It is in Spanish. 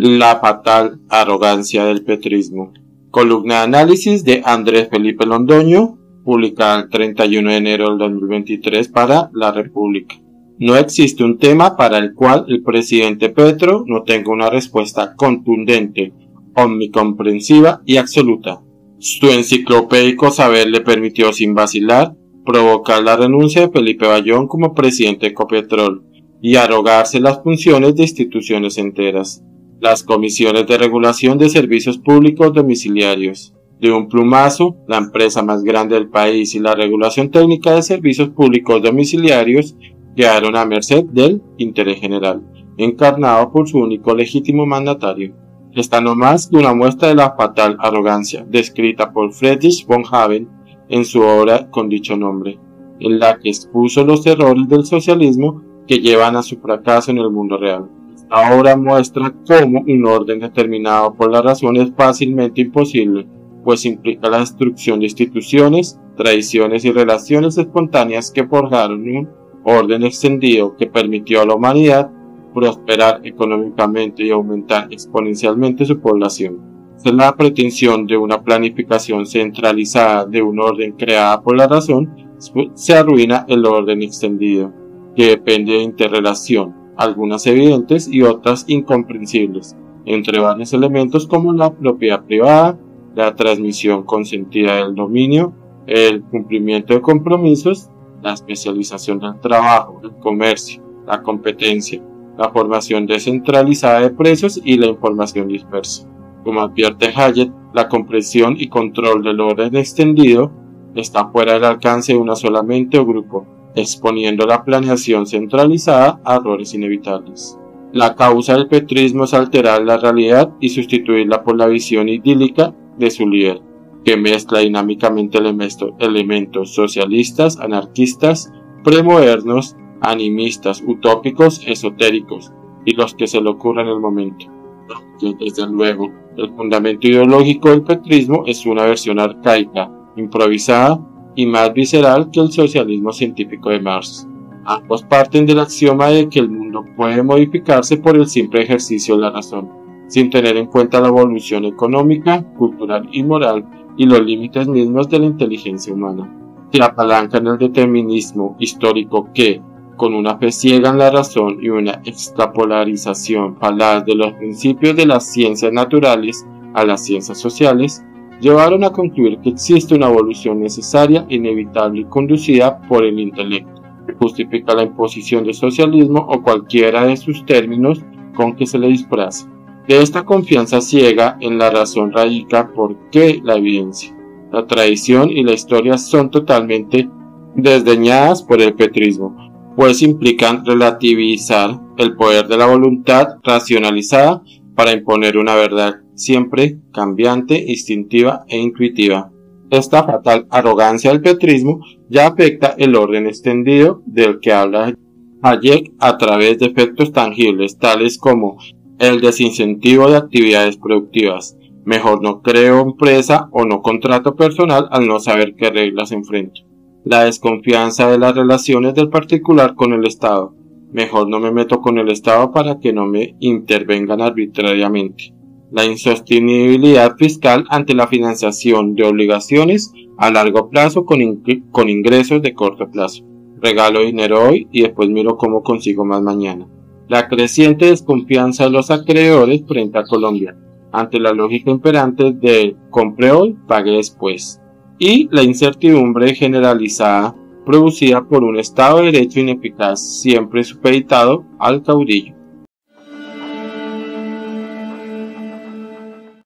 La fatal arrogancia del petrismo. Columna de análisis de Andrés Felipe Londoño, publicada el 31 de enero del 2023 para La República. No existe un tema para el cual el presidente Petro no tenga una respuesta contundente, omnicomprensiva y absoluta. Su enciclopédico saber le permitió sin vacilar provocar la renuncia de Felipe Bayón como presidente de Ecopetrol y arrogarse las funciones de instituciones enteras. Las comisiones de regulación de servicios públicos domiciliarios. De un plumazo, la empresa más grande del país y la regulación técnica de servicios públicos domiciliarios quedaron a merced del interés general, encarnado por su único legítimo mandatario. Esta no más que una muestra de la fatal arrogancia descrita por Friedrich von Haven en su obra con dicho nombre, en la que expuso los errores del socialismo que llevan a su fracaso en el mundo real. Esta obra muestra cómo un orden determinado por la razón es fácilmente imposible, pues implica la destrucción de instituciones, tradiciones y relaciones espontáneas que forjaron un orden extendido que permitió a la humanidad prosperar económicamente y aumentar exponencialmente su población. Es la pretensión de una planificación centralizada de un orden creada por la razón, se arruina el orden extendido, que depende de interrelación, algunas evidentes y otras incomprensibles, entre varios elementos como la propiedad privada, la transmisión consentida del dominio, el cumplimiento de compromisos, la especialización del trabajo, el comercio, la competencia, la formación descentralizada de precios y la información dispersa. Como advierte Hayek, la comprensión y control del orden extendido está fuera del alcance de una sola mente o grupo, exponiendo la planeación centralizada a errores inevitables. La causa del petrismo es alterar la realidad y sustituirla por la visión idílica de su líder, que mezcla dinámicamente elementos socialistas, anarquistas, premodernos, animistas, utópicos, esotéricos y los que se le ocurra en el momento. Desde luego, el fundamento ideológico del petrismo es una versión arcaica, improvisada y más visceral que el socialismo científico de Marx. Ambos parten del axioma de que el mundo puede modificarse por el simple ejercicio de la razón, sin tener en cuenta la evolución económica, cultural y moral y los límites mismos de la inteligencia humana. Se apalanca en el determinismo histórico que, con una fe ciega en la razón y una extrapolarización falaz de los principios de las ciencias naturales a las ciencias sociales, llevaron a concluir que existe una evolución necesaria, inevitable y conducida por el intelecto, que justifica la imposición del socialismo o cualquiera de sus términos con que se le disfrace. De esta confianza ciega en la razón radica porque la evidencia, la tradición y la historia son totalmente desdeñadas por el petrismo, pues implican relativizar el poder de la voluntad racionalizada para imponer una verdad siempre cambiante, instintiva e intuitiva. Esta fatal arrogancia del petrismo ya afecta el orden extendido del que habla Hayek a través de efectos tangibles tales como el desincentivo de actividades productivas, mejor no creo empresa o no contrato personal al no saber qué reglas enfrento, la desconfianza de las relaciones del particular con el Estado, mejor no me meto con el Estado para que no me intervengan arbitrariamente, la insostenibilidad fiscal ante la financiación de obligaciones a largo plazo con ingresos de corto plazo, regalo dinero hoy y después miro cómo consigo más mañana, la creciente desconfianza de los acreedores frente a Colombia, ante la lógica imperante de compre hoy, pague después, y la incertidumbre generalizada producida por un Estado de Derecho ineficaz siempre supeditado al caudillo.